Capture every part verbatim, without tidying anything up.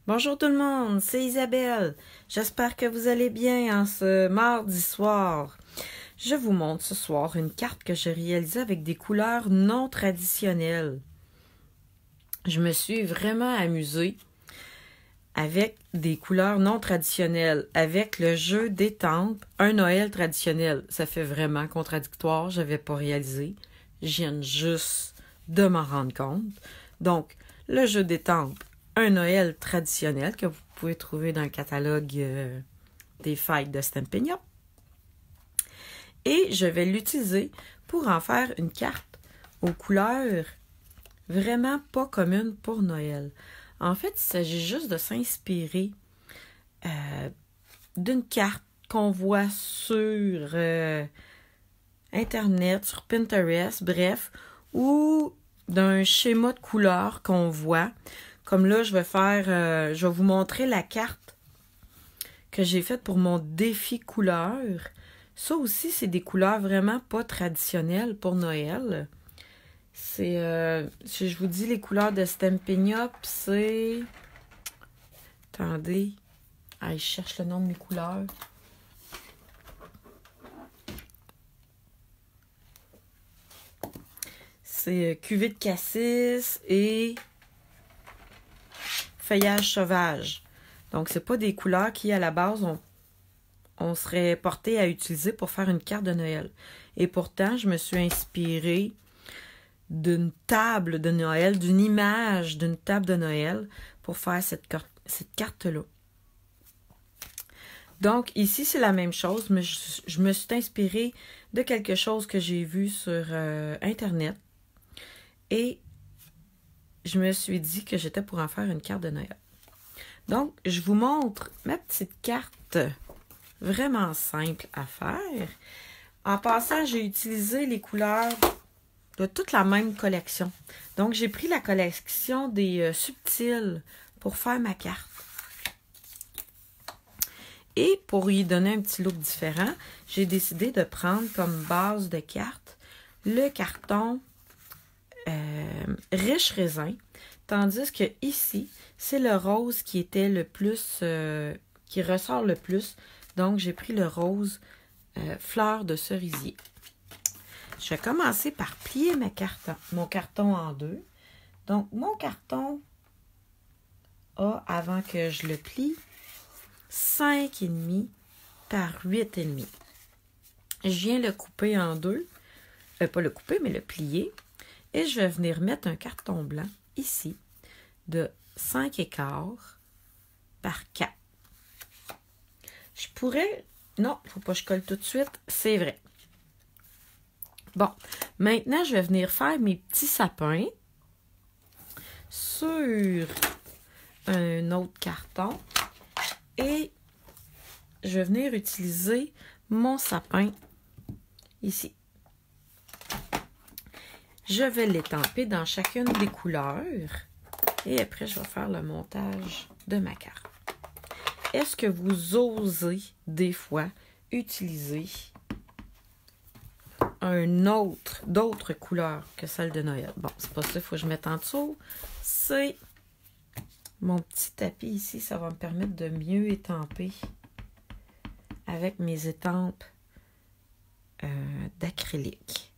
Bonjour tout le monde, c'est Isabelle. J'espère que vous allez bien en ce mardi soir. Je vous montre ce soir une carte que j'ai réalisée avec des couleurs non traditionnelles. Je me suis vraiment amusée avec des couleurs non traditionnelles, avec le jeu d'étampes, un Noël traditionnel. Ça fait vraiment contradictoire, je n'avais pas réalisé. Je viens juste de m'en rendre compte. Donc, le jeu d'étampes, un Noël traditionnel que vous pouvez trouver dans le catalogue euh, des fêtes de Stampin' Up. Et je vais l'utiliser pour en faire une carte aux couleurs vraiment pas communes pour Noël. En fait, il s'agit juste de s'inspirer euh, d'une carte qu'on voit sur euh, Internet, sur Pinterest, bref, ou d'un schéma de couleurs qu'on voit. Comme là, je vais faire, euh, je vais vous montrer la carte que j'ai faite pour mon défi couleurs. Ça aussi, c'est des couleurs vraiment pas traditionnelles pour Noël. C'est, euh, si je vous dis les couleurs de Stampin' Up, c'est... Attendez. Ah, je cherche le nom de mes couleurs. C'est cuvée de cassis et feuillage sauvage. Donc, c'est pas des couleurs qui, à la base, on, on serait porté à utiliser pour faire une carte de Noël. Et pourtant, je me suis inspirée d'une table de Noël, d'une image d'une table de Noël pour faire cette, cette carte-là. Donc, ici, c'est la même chose, mais je, je me suis inspirée de quelque chose que j'ai vu sur euh, Internet. Et je me suis dit que j'étais pour en faire une carte de Noël. Donc, je vous montre ma petite carte vraiment simple à faire. En passant, j'ai utilisé les couleurs de toute la même collection. Donc, j'ai pris la collection des euh, subtils pour faire ma carte. Et pour y donner un petit look différent, j'ai décidé de prendre comme base de carte le carton euh, riche raisin, tandis que ici, c'est le rose qui était le plus, euh, qui ressort le plus. Donc, j'ai pris le rose euh, fleur de cerisier. Je vais commencer par plier ma carte, mon carton en deux. Donc, mon carton a, avant que je le plie, cinq virgule cinq par huit virgule cinq. Je viens le couper en deux. Euh, pas le couper, mais le plier. Et je vais venir mettre un carton blanc, ici, de cinq virgule cinq par quatre. Je pourrais... Non, il ne faut pas que je colle tout de suite. C'est vrai. Bon, maintenant, je vais venir faire mes petits sapins sur un autre carton et je vais venir utiliser mon sapin ici. Je vais l'étamper dans chacune des couleurs et après, je vais faire le montage de ma carte. Est-ce que vous osez des fois utiliser un autre, d'autres couleurs que celle de Noël? Bon, c'est pas ça, il faut que je mette en dessous. C'est mon petit tapis ici, ça va me permettre de mieux étamper avec mes étampes euh, d'acrylique.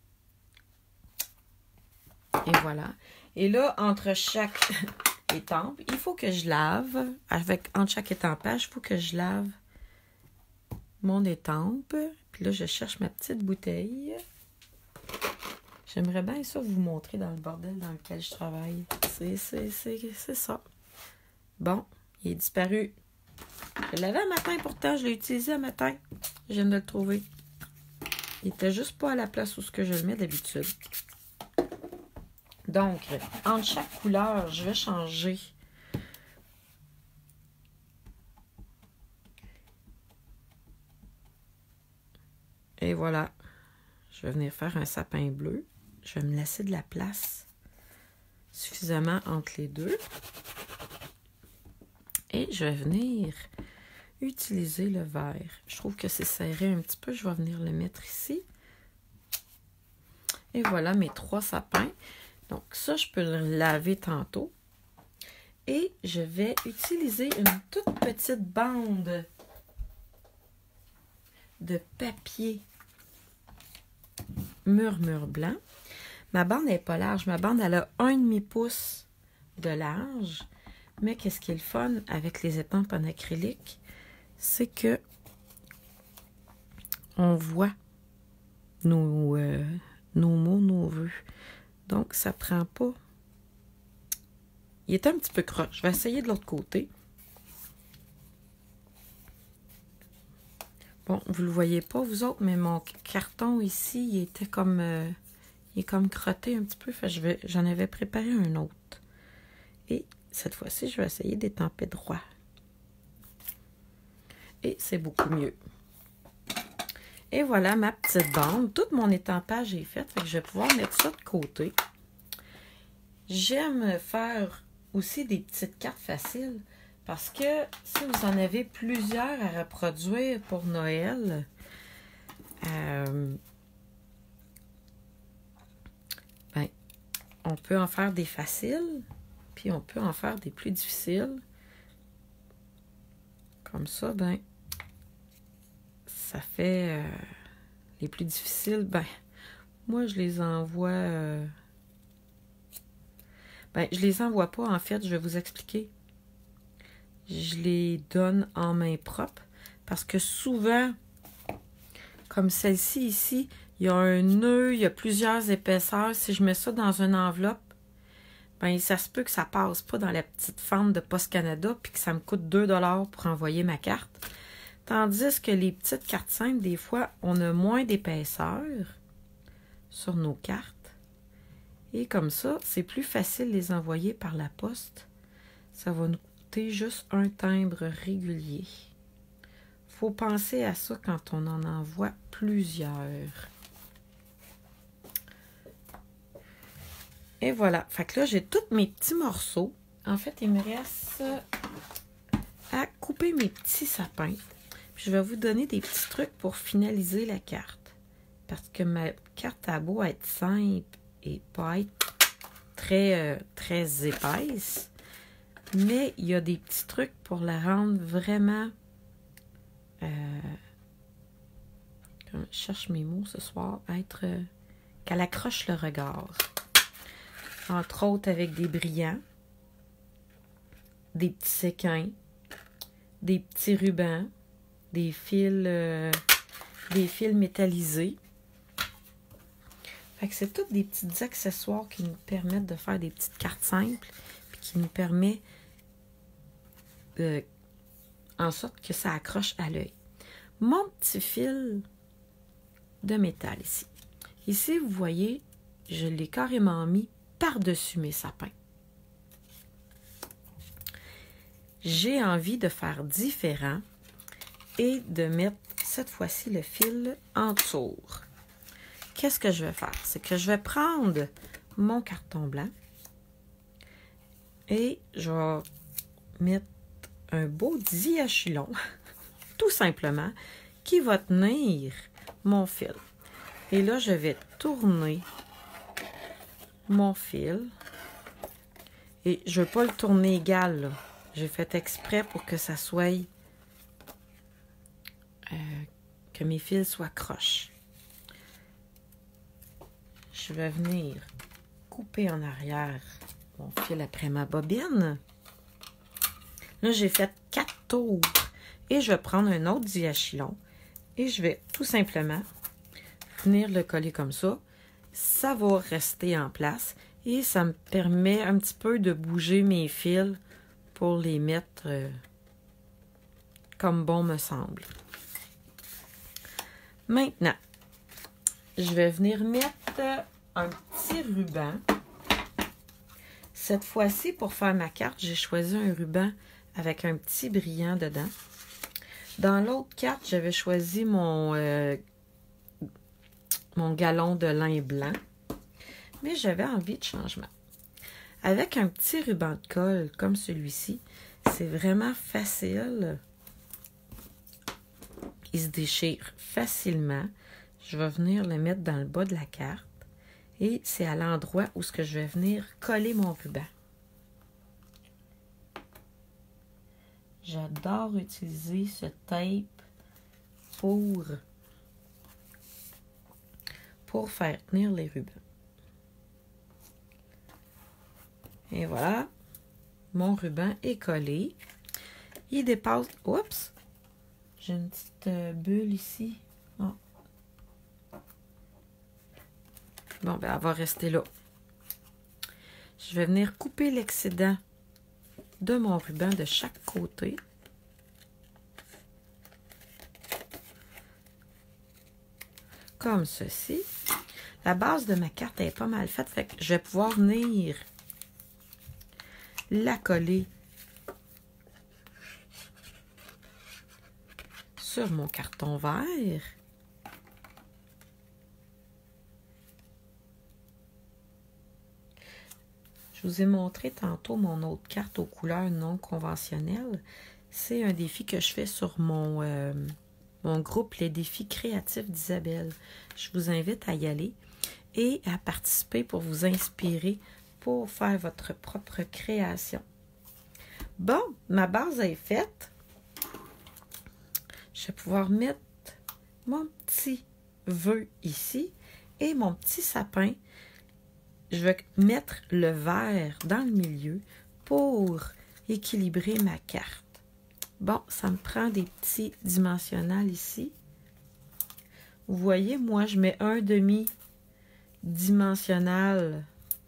Et voilà. Et là, entre chaque étampe, il faut que je lave, avec entre chaque étampage, il faut que je lave mon étampe. Puis là, je cherche ma petite bouteille. J'aimerais bien ça vous montrer dans le bordel dans lequel je travaille. C'est, c'est, c'est, c'est ça. Bon, il est disparu. Je l'avais un matin pourtant, je l'ai utilisé un matin. Je viens de le trouver. Il était juste pas à la place où ce que je le mets d'habitude. Donc, entre chaque couleur, je vais changer. Et voilà. Je vais venir faire un sapin bleu. Je vais me laisser de la place suffisamment entre les deux. Et je vais venir utiliser le vert. Je trouve que c'est serré un petit peu. Je vais venir le mettre ici. Et voilà mes trois sapins. Donc ça, je peux le laver tantôt. Et je vais utiliser une toute petite bande de papier murmure blanc. Ma bande n'est pas large. Ma bande, elle a un demi pouce de large. Mais qu'est-ce qui est le fun avec les étampes en acrylique? C'est que on voit nos, euh, nos mots, nos vœux. Donc, ça prend pas. Il est un petit peu croche. Je vais essayer de l'autre côté. Bon, vous le voyez pas, vous autres, mais mon carton ici, il était comme... Euh, il est comme crotté un petit peu. Fait, je vais, j'en avais préparé un autre. Et cette fois-ci, je vais essayer d'étamper droit. Et c'est beaucoup mieux. Et voilà ma petite bande. Tout mon étampage est fait. Fait que je vais pouvoir mettre ça de côté. J'aime faire aussi des petites cartes faciles. Parce que si vous en avez plusieurs à reproduire pour Noël, euh, ben, on peut en faire des faciles, puis on peut en faire des plus difficiles. Comme ça, ben, ça fait euh, les plus difficiles, ben, moi je les envoie, euh, ben, je les envoie pas, en fait, je vais vous expliquer. Je les donne en main propre parce que souvent, comme celle-ci ici, il y a un nœud, il y a plusieurs épaisseurs. Si je mets ça dans une enveloppe, ben ça se peut que ça passe pas dans la petite fente de Post Canada puis que ça me coûte deux dollars pour envoyer ma carte. Tandis que les petites cartes simples, des fois, on a moins d'épaisseur sur nos cartes. Et comme ça, c'est plus facile de les envoyer par la poste. Ça va nous juste un timbre régulier. Faut penser à ça quand on en envoie plusieurs. Et voilà. Fait que là, j'ai tous mes petits morceaux. En fait, il me reste à couper mes petits sapins. Puis je vais vous donner des petits trucs pour finaliser la carte. Parce que ma carte a beau être simple et pas être très, euh, très épaisse. Mais il y a des petits trucs pour la rendre vraiment... Euh, je cherche mes mots ce soir. Être... Euh, qu'elle accroche le regard. Entre autres avec des brillants, des petits séquins, des petits rubans, des fils, euh, des fils métallisés. Fait que c'est tous des petits accessoires qui nous permettent de faire des petites cartes simples puis qui nous permettent Euh, en sorte que ça accroche à l'œil. Mon petit fil de métal ici. Ici, vous voyez, je l'ai carrément mis par-dessus mes sapins. J'ai envie de faire différent et de mettre cette fois-ci le fil en tour. Qu'est-ce que je vais faire? C'est que je vais prendre mon carton blanc et je vais mettre un beau diachylon, tout simplement, qui va tenir mon fil. Et là, je vais tourner mon fil. Et je ne veux pas le tourner égal, là. J'ai fait exprès pour que ça soit... Euh, que mes fils soient croches. Je vais venir couper en arrière mon fil après ma bobine. Là, j'ai fait quatre tours et je vais prendre un autre diachylon et je vais tout simplement venir le coller comme ça. Ça va rester en place et ça me permet un petit peu de bouger mes fils pour les mettre euh, comme bon me semble. Maintenant, je vais venir mettre un petit ruban. Cette fois-ci, pour faire ma carte, j'ai choisi un ruban avec un petit brillant dedans. Dans l'autre carte, j'avais choisi mon, euh, mon galon de lin blanc. Mais j'avais envie de changement. Avec un petit ruban de colle comme celui-ci, c'est vraiment facile. Il se déchire facilement. Je vais venir le mettre dans le bas de la carte. Et c'est à l'endroit où ce que je vais venir coller mon ruban. J'adore utiliser ce tape pour, pour faire tenir les rubans. Et voilà, mon ruban est collé. Il dépasse... Oups! J'ai une petite euh, bulle ici. Oh. Bon, ben, elle va rester là. Je vais venir couper l'excédent de mon ruban de chaque côté. Comme ceci. La base de ma carte est pas mal faite, fait que je vais pouvoir venir la coller sur mon carton vert. Je vous ai montré tantôt mon autre carte aux couleurs non conventionnelles. C'est un défi que je fais sur mon, euh, mon groupe Les Défis créatifs d'Isabelle. Je vous invite à y aller et à participer pour vous inspirer pour faire votre propre création. Bon, ma base est faite. Je vais pouvoir mettre mon petit vœu ici et mon petit sapin. Je vais mettre le vert dans le milieu pour équilibrer ma carte. Bon, ça me prend des petits dimensionnels ici. Vous voyez, moi, je mets un demi-dimensionnel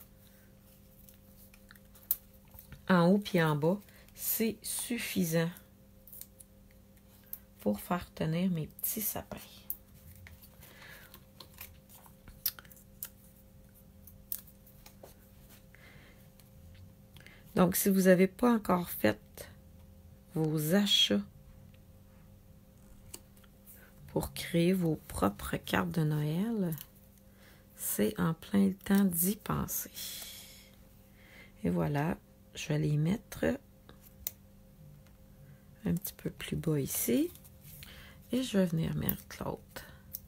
en haut puis en bas. C'est suffisant pour faire tenir mes petits sapins. Donc, si vous n'avez pas encore fait vos achats pour créer vos propres cartes de Noël, c'est en plein le temps d'y penser. Et voilà, je vais les mettre un petit peu plus bas ici. Et je vais venir mettre l'autre.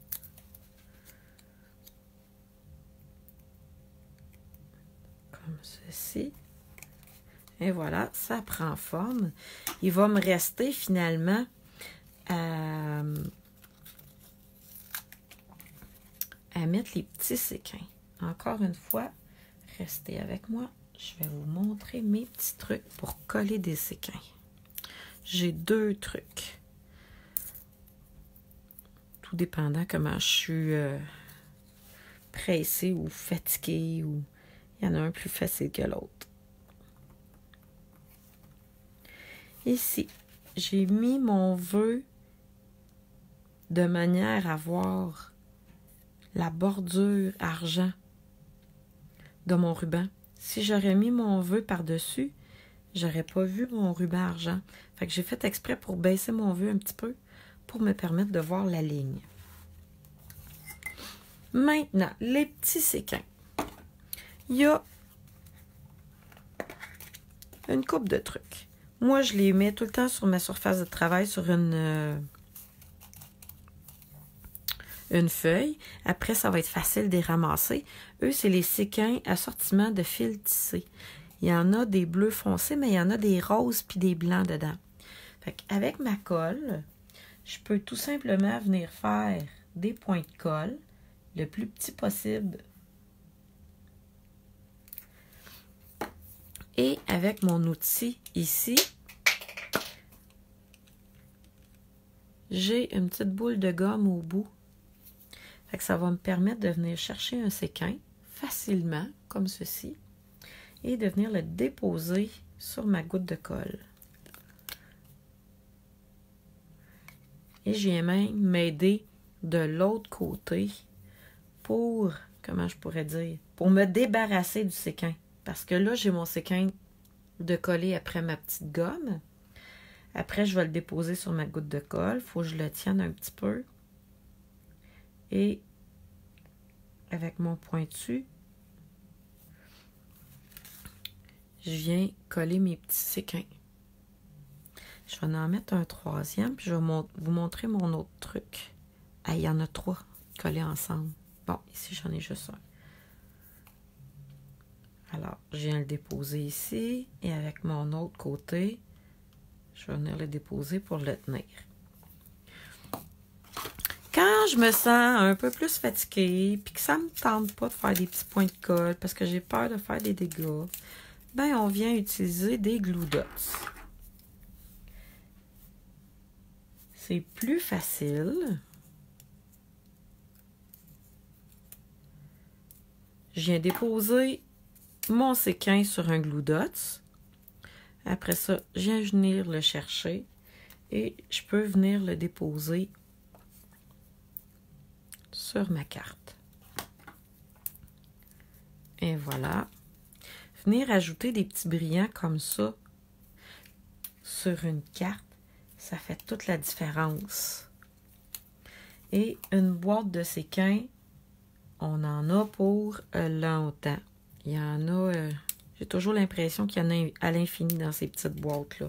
Comme ceci. Et voilà, ça prend forme. Il va me rester finalement à, à mettre les petits séquins. Encore une fois, restez avec moi. Je vais vous montrer mes petits trucs pour coller des séquins. J'ai deux trucs. Tout dépendant comment je suis euh, pressée ou fatiguée. Ou il y en a un plus facile que l'autre. Ici, j'ai mis mon vœu de manière à voir la bordure argent de mon ruban. Si j'aurais mis mon vœu par-dessus, j'aurais pas vu mon ruban argent. Fait que j'ai fait exprès pour baisser mon vœu un petit peu pour me permettre de voir la ligne. Maintenant, les petits séquins. Il y a une coupe de trucs. Moi, je les mets tout le temps sur ma surface de travail, sur une, euh, une feuille. Après, ça va être facile de les ramasser. Eux, c'est les séquins assortiment de fil tissé. Il y en a des bleus foncés, mais il y en a des roses puis des blancs dedans. Fait qu'avec ma colle, je peux tout simplement venir faire des points de colle le plus petit possible. Et avec mon outil ici, j'ai une petite boule de gomme au bout. Fait que ça va me permettre de venir chercher un séquin facilement, comme ceci, et de venir le déposer sur ma goutte de colle. Et je viens même m'aider de l'autre côté pour, comment je pourrais dire, pour me débarrasser du séquin. Parce que là, j'ai mon séquin de coller après ma petite gomme. Après, je vais le déposer sur ma goutte de colle. Il faut que je le tienne un petit peu. Et avec mon pointu, je viens coller mes petits séquins. Je vais en mettre un troisième, puis je vais vous montrer mon autre truc. Ah, il y en a trois collés ensemble. Bon, ici, j'en ai juste un. Alors, je viens le déposer ici, et avec mon autre côté, Je vais venir le déposer pour le tenir. Quand je me sens un peu plus fatiguée puis que ça ne me tente pas de faire des petits points de colle parce que j'ai peur de faire des dégâts, ben on vient utiliser des glue dots. C'est plus facile. Je viens déposer mon séquin sur un glue dots. Après ça, je viens venir le chercher et je peux venir le déposer sur ma carte. Et voilà. Venir ajouter des petits brillants comme ça sur une carte, ça fait toute la différence. Et une boîte de séquins, on en a pour longtemps. Il y en a, euh, j'ai toujours l'impression qu'il y en a à l'infini dans ces petites boîtes-là.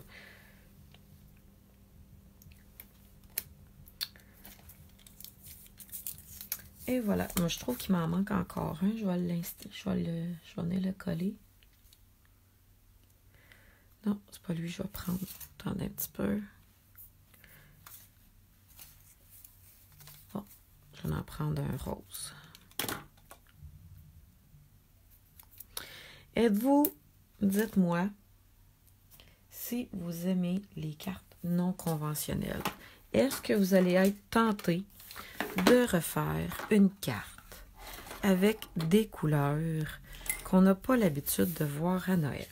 Et voilà. Moi, je trouve qu'il m'en manque encore un. Je vais l'installer. Je vais le, je vais venir le coller. Non, c'est pas lui. Je vais prendre. Attendez un petit peu. Bon, je vais en prendre un rose. Êtes-vous, dites-moi, si vous aimez les cartes non conventionnelles, est-ce que vous allez être tenté de refaire une carte avec des couleurs qu'on n'a pas l'habitude de voir à Noël?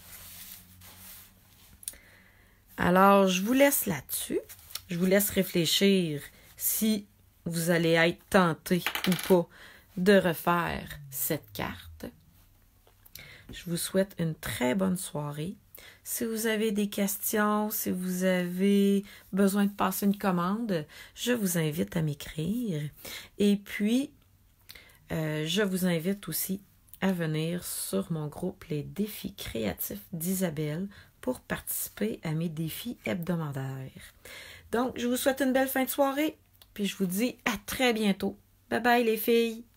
Alors, je vous laisse là-dessus. Je vous laisse réfléchir si vous allez être tenté ou pas de refaire cette carte. Je vous souhaite une très bonne soirée. Si vous avez des questions, si vous avez besoin de passer une commande, je vous invite à m'écrire. Et puis, euh, je vous invite aussi à venir sur mon groupe Les Défis créatifs d'Isabelle pour participer à mes défis hebdomadaires. Donc, je vous souhaite une belle fin de soirée, puis je vous dis à très bientôt. Bye bye les filles!